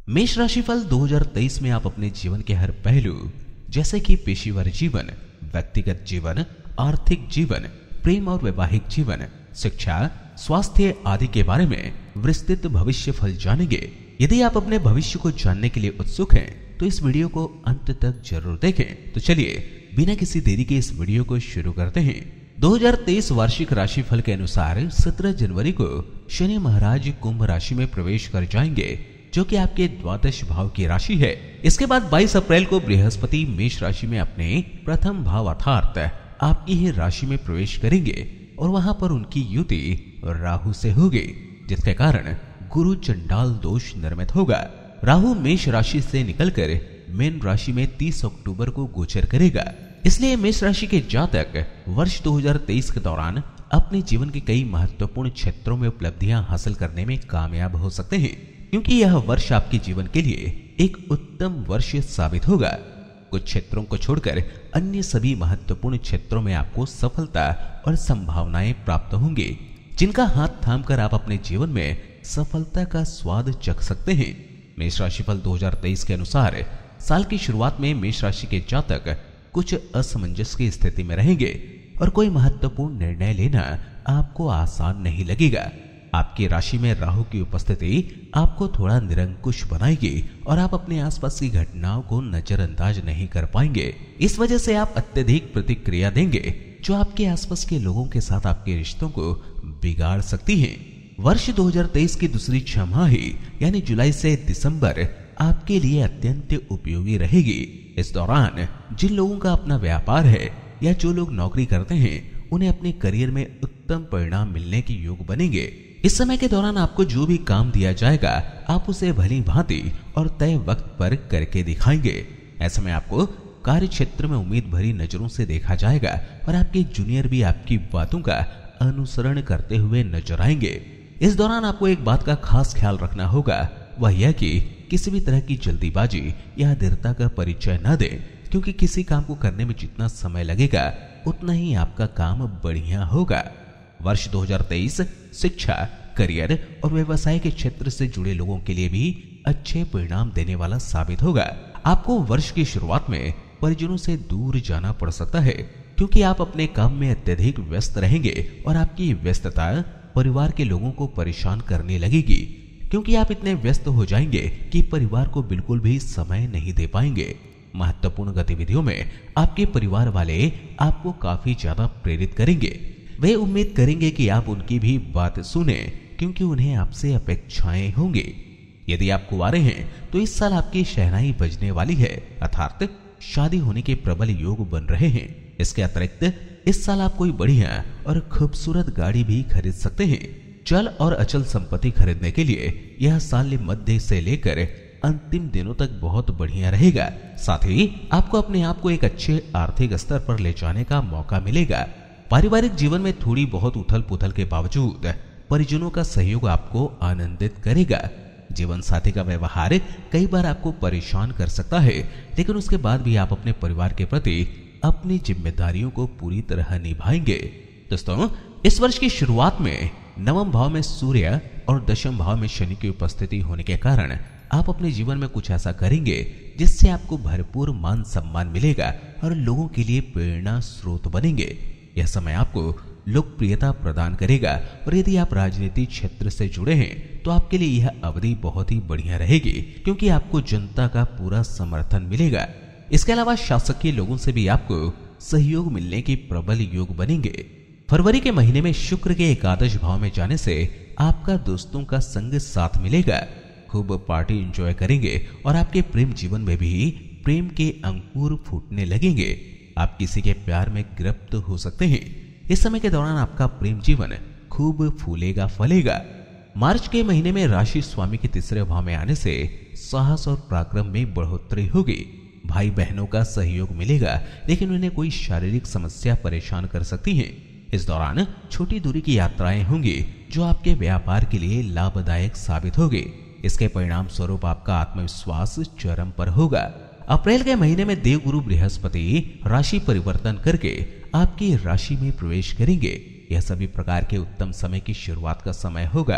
मेष राशिफल 2023 में आप अपने जीवन के हर पहलू जैसे कि पेशेवर जीवन, व्यक्तिगत जीवन, आर्थिक जीवन, प्रेम और वैवाहिक जीवन, शिक्षा, स्वास्थ्य आदि के बारे में विस्तृत भविष्य फल जानेंगे। यदि आप अपने भविष्य को जानने के लिए उत्सुक हैं तो इस वीडियो को अंत तक जरूर देखें। तो चलिए बिना किसी देरी के इस वीडियो को शुरू करते हैं। 2023 वार्षिक राशिफल के अनुसार 17 जनवरी को शनि महाराज कुंभ राशि में प्रवेश कर जाएंगे, जो कि आपके द्वादश भाव की राशि है। इसके बाद 22 अप्रैल को बृहस्पति मेष राशि में अपने प्रथम भाव अर्थात आपकी ही राशि में प्रवेश करेंगे और वहां पर उनकी युति राहु से होगी, जिसके कारण गुरु चंडाल दोष निर्मित होगा। राहु मेष राशि से निकलकर मीन राशि में 30 अक्टूबर को गोचर करेगा। इसलिए मेष राशि के जातक वर्ष 2023 के दौरान अपने जीवन के कई महत्वपूर्ण क्षेत्रों में उपलब्धियां हासिल करने में कामयाब हो सकते हैं, क्योंकि यह वर्ष आपके जीवन के लिए एक उत्तम वर्ष साबित होगा। कुछ क्षेत्रों को छोड़कर अन्य सभी महत्वपूर्ण क्षेत्रों में आपको सफलता और संभावनाएं प्राप्त होंगी, जिनका हाथ थामकर आप अपने जीवन में सफलता का स्वाद चख सकते हैं। मेष राशिफल 2023 के अनुसार साल की शुरुआत में मेष राशि के जातक कुछ असमंजस की स्थिति में रहेंगे और कोई महत्वपूर्ण निर्णय लेना आपको आसान नहीं लगेगा। आपकी राशि में राहु की उपस्थिति आपको थोड़ा निरंकुश बनाएगी और आप अपने आसपास की घटनाओं को नजरअंदाज नहीं कर पाएंगे। इस वजह से आप अत्यधिक प्रतिक्रिया देंगे, जो आपके आसपास के लोगों के साथ आपके रिश्तों को बिगाड़ सकती है। वर्ष 2023 की दूसरी छमाही यानी जुलाई से दिसंबर आपके लिए अत्यंत उपयोगी रहेगी। इस दौरान जिन लोगों का अपना व्यापार है या जो लोग नौकरी करते हैं, उन्हें अपने करियर में उत्तम परिणाम मिलने के योग बनेंगे। इस समय के दौरान आपको जो भी काम दिया जाएगा, आप उसे भली भांति और तय वक्त पर करके दिखाएंगे। ऐसे में आपको कार्य क्षेत्र में उम्मीद भरी नजरों से देखा जाएगा और आपके जूनियर भी आपकी बातों का अनुसरण करते हुए नजर आएंगे। इस दौरान आपको एक बात का खास ख्याल रखना होगा, वह यह कि किसी भी तरह की जल्दीबाजी या दृढ़ता का परिचय न दें, क्योंकि किसी काम को करने में जितना समय लगेगा उतना ही आपका काम बढ़िया होगा। वर्ष 2023 शिक्षा, करियर और व्यवसाय के क्षेत्र से जुड़े लोगों के लिए भी अच्छे परिणाम देने वाला साबित होगा। आपको वर्ष की शुरुआत में परिजनों से दूर जाना पड़ सकता है, क्योंकि आप अपने काम में अत्यधिक व्यस्त रहेंगे और आपकी व्यस्तता परिवार के लोगों को परेशान करने लगेगी, क्योंकि आप इतने व्यस्त हो जाएंगे कि परिवार को बिल्कुल भी समय नहीं दे पाएंगे। महत्वपूर्ण गतिविधियों में आपके परिवार वाले आपको काफी ज्यादा प्रेरित करेंगे। वे उम्मीद करेंगे कि आप उनकी भी बात सुने, क्योंकि उन्हें आपसे अपेक्षाएं होंगी। यदि आप कुंवारे हैं तो इस साल आपकी शहनाई बजने वाली है, अर्थात शादी होने के प्रबल योग बन रहे हैं। इसके अतिरिक्त इस साल आप कोई बढ़िया और खूबसूरत गाड़ी भी खरीद सकते हैं। चल और अचल संपत्ति खरीदने के लिए यह साल मध्य से लेकर अंतिम दिनों तक बहुत बढ़िया रहेगा। साथ ही आपको अपने आप को एक अच्छे आर्थिक स्तर पर ले जाने का मौका मिलेगा। पारिवारिक जीवन में थोड़ी बहुत उथल पुथल के बावजूद परिजनों का सहयोग आपको आनंदित करेगा। जीवन साथी का व्यवहार कई बार आपको परेशान कर सकता है, लेकिन उसके बाद भी आप अपने परिवार के प्रति अपनी जिम्मेदारियों को पूरी तरह निभाएंगे। दोस्तों, इस वर्ष की शुरुआत में नवम भाव में सूर्य और दशम भाव में शनि की उपस्थिति होने के कारण आप अपने जीवन में कुछ ऐसा करेंगे जिससे आपको भरपूर मान सम्मान मिलेगा और लोगों के लिए प्रेरणा स्रोत बनेंगे। यह समय आपको लोकप्रियता प्रदान करेगा और यदि आप राजनीतिक क्षेत्र से जुड़े हैं तो आपके लिए यह अवधि बहुत ही बढ़िया रहेगी, क्योंकि आपको जनता का पूरा समर्थन मिलेगा। इसके अलावा शासकीय लोगों से भी आपको सहयोग मिलने के प्रबल योग बनेंगे। फरवरी के महीने में शुक्र के एकादश भाव में जाने से आपका दोस्तों का संग साथ मिलेगा। खूब पार्टी एंजॉय करेंगे और आपके प्रेम जीवन में भी प्रेम के अंकुर फूटने लगेंगे। आप किसी के प्यार में गिरफ्त हो सकते हैं। इस समय के दौरान आपका प्रेम जीवन खूब फूलेगा फलेगा। मार्च के महीने में राशि स्वामी के तीसरे भाव में आने से साहस और पराक्रम में बढ़ोतरी होगी। भाई बहनों का सहयोग मिलेगा, लेकिन उन्हें कोई शारीरिक समस्या परेशान कर सकती है। इस दौरान छोटी दूरी की यात्राएं होंगी, जो आपके व्यापार के लिए लाभदायक साबित होगी। इसके परिणाम स्वरूप आपका आत्मविश्वास चरम पर होगा। अप्रैल के महीने में देवगुरु बृहस्पति राशि परिवर्तन करके आपकी राशि में प्रवेश करेंगे। यह सभी प्रकार के उत्तम समय की शुरुआत का समय होगा।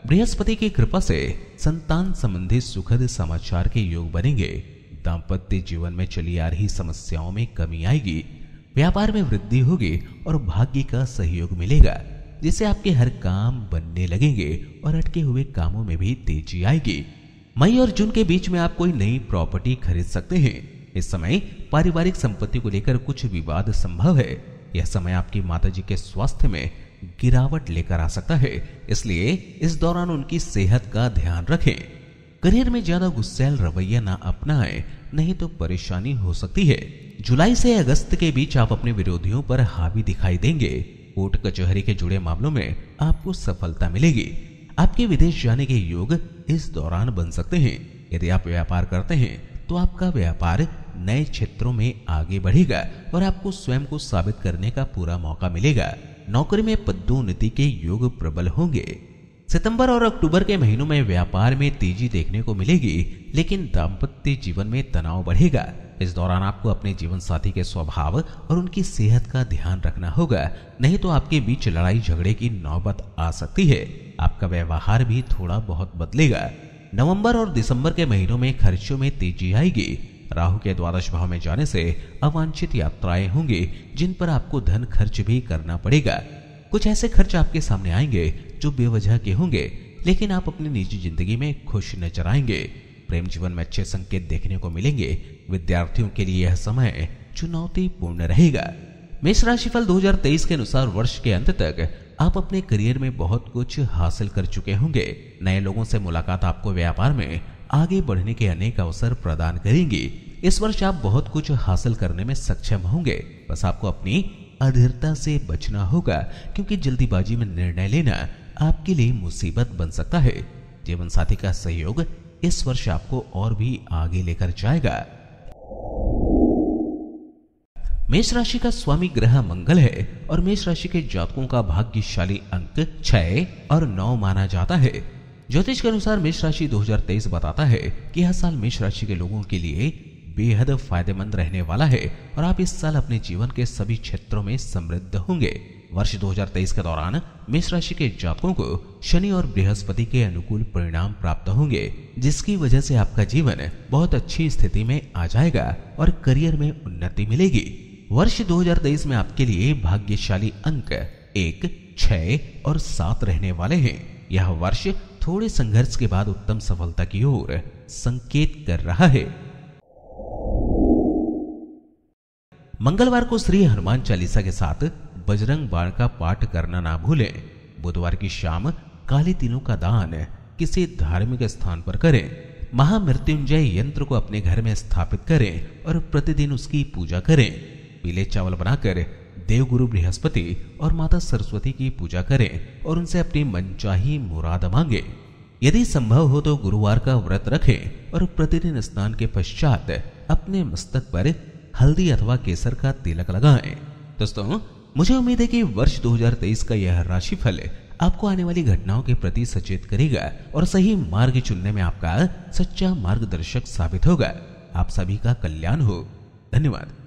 बृहस्पति की कृपा से संतान संबंधी सुखद समाचार के योग बनेंगे। दाम्पत्य जीवन में चली आ रही समस्याओं में कमी आएगी। व्यापार में वृद्धि होगी और भाग्य का सहयोग मिलेगा, जिससे आपके हर काम बनने लगेंगे और अटके हुए कामों में भी तेजी आएगी। मई और जून के बीच में आप कोई नई प्रॉपर्टी खरीद सकते हैं। इस समय पारिवारिक संपत्ति को लेकर कुछ विवाद संभव है। यह समय आपकी माताजी के स्वास्थ्य में गिरावट लेकर आ सकता है, इसलिए इस दौरान उनकी सेहत का ध्यान रखें। करियर में ज्यादा गुस्सैल रवैया ना अपनाएं, नहीं तो परेशानी हो सकती है। जुलाई से अगस्त के बीच आप अपने विरोधियों पर हावी दिखाई देंगे। कोर्ट कचहरी के जुड़े मामलों में आपको सफलता मिलेगी। आपके विदेश जाने के योग इस दौरान बन सकते हैं। यदि आप व्यापार करते हैं तो आपका व्यापार नए क्षेत्रों में आगे बढ़ेगा और आपको स्वयं को साबित करने का पूरा मौका मिलेगा। नौकरी में पदोन्नति के योग प्रबल होंगे। सितंबर और अक्टूबर के महीनों में व्यापार में तेजी देखने को मिलेगी, लेकिन दाम्पत्य जीवन में तनाव बढ़ेगा। इस दौरान आपको अपने जीवन साथी के स्वभाव और उनकी सेहत का ध्यान रखना होगा, नहीं तो आपके बीच लड़ाई झगड़े की नौबत आ सकती है। आपका व्यवहार भी थोड़ा बहुत बदलेगा। नवंबर और दिसंबर के महीनों में खर्चों में तेजी आएगी। राहु के द्वादश भाव में जाने से अवांछित यात्राएं होंगी, जिन पर आपको धन खर्च भी करना पड़ेगा। कुछ ऐसे खर्च आपके सामने आएंगे जो बेवजह के होंगे, लेकिन आप अपनी निजी जिंदगी में खुश नजर आएंगे। प्रेम जीवन में अच्छे संकेत देखने को मिलेंगे। विद्यार्थियों के लिए यह समय चुनौतीपूर्ण रहेगा। मेष राशिफल 2023 के अनुसार वर्ष के अंत तक आप अपने करियर में बहुत कुछ हासिल कर चुके होंगे। नए लोगों से मुलाकात आपको व्यापार में आगे बढ़ने के अनेक अवसर प्रदान करेंगी। इस वर्ष आप बहुत कुछ हासिल करने में सक्षम होंगे। बस आपको अपनी अधीरता से बचना होगा, क्योंकि जल्दीबाजी में निर्णय लेना आपके लिए मुसीबत बन सकता है। जीवन साथी का सहयोग इस वर्ष आपको और भी आगे लेकर जाएगा। मेष राशि का स्वामी ग्रह मंगल है और मेष राशि के जातकों का भाग्यशाली अंक 6 और 9 माना जाता है। ज्योतिष के अनुसार मेष राशि 2023 बताता है कि यह साल मेष राशि के लोगों के लिए बेहद फायदेमंद रहने वाला है और आप इस साल अपने जीवन के सभी क्षेत्रों में समृद्ध होंगे। वर्ष 2023 के दौरान मेष राशि के जातकों को शनि और बृहस्पति के अनुकूल परिणाम प्राप्त होंगे, जिसकी वजह से आपका जीवन बहुत अच्छी स्थिति में आ जाएगा और करियर में उन्नति मिलेगी। वर्ष 2023 में आपके लिए भाग्यशाली अंक 1, 6 और 7 रहने वाले हैं। यह वर्ष थोड़े संघर्ष के बाद उत्तम सफलता की ओर संकेत कर रहा है। मंगलवार को श्री हनुमान चालीसा के साथ बजरंग बाण का पाठ करना ना भूलें। बुधवार की शाम काले तिलों का दान किसी धार्मिक स्थान पर करें। महामृत्युंजय यंत्र को अपने घर में स्थापित करें और प्रतिदिन उसकी पूजा करें। पीले चावल बनाकर देवगुरु बृहस्पति और माता सरस्वती की पूजा करें और उनसे अपनी मनचाही मुराद मांगे। यदि संभव हो तो गुरुवार का व्रत रखें और प्रतिदिन स्नान के पश्चात अपने मस्तक पर हल्दी अथवा केसर का तिलक लगाएं। दोस्तों, मुझे उम्मीद है कि वर्ष 2023 का यह राशिफल आपको आने वाली घटनाओं के प्रति सचेत करेगा और सही मार्ग चुनने में आपका सच्चा मार्गदर्शक साबित होगा। आप सभी का कल्याण हो। धन्यवाद।